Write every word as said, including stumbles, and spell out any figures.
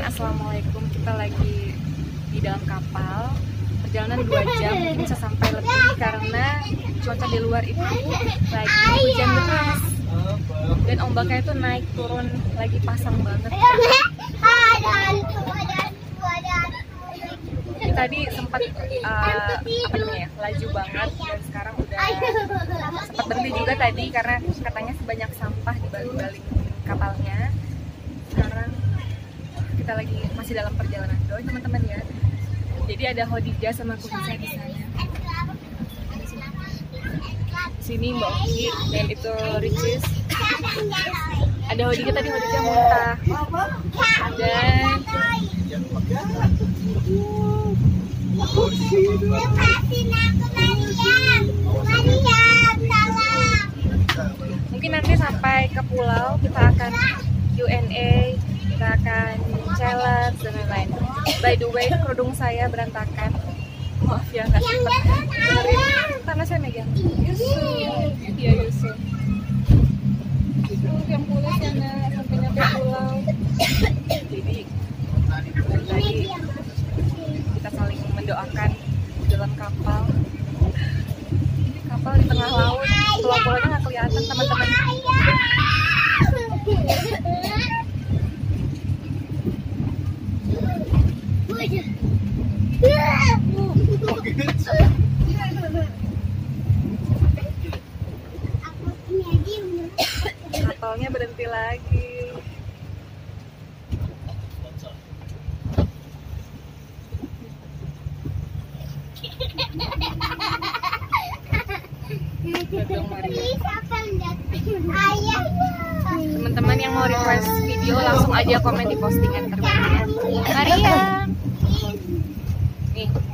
Assalamualaikum. Kita lagi di dalam kapal, perjalanan dua jam, mungkin bisa sampai lebih karena cuaca di luar itu lagi hujan deras dan ombaknya itu naik turun, lagi pasang banget. Ini tadi sempat uh, apa namanya ya, laju banget dan sekarang udah sempat berhenti juga tadi karena katanya sebanyak sampah di balik-balik kapalnya. Sekarang kita lagi masih dalam perjalanan, doain teman-teman ya. Jadi ada Khadijah sama Kunsa di sana. Sini Mbak Oki dan itu Ricis. Ada Khadijah tadi, Khadijah muntah. Dan mungkin nanti sampai ke pulau kita akan Q and A, kita akan challenge dan lain-lain. By the way, kerudung saya berantakan. Maaf ya, nggak sempat benerin karena saya megang. Yusuf, iya Yusuf. Untuk yang pulau sana sampai nyampe pulau. Jadi tadi kita saling mendoakan di dalam kapal. Ini kapal di tengah laut, pulau-pulaunya nggak kelihatan teman-teman. Kapalnya berhenti lagi. Teman-teman yang mau request video langsung aja komen di postingan terbarunya. Maria. Nih.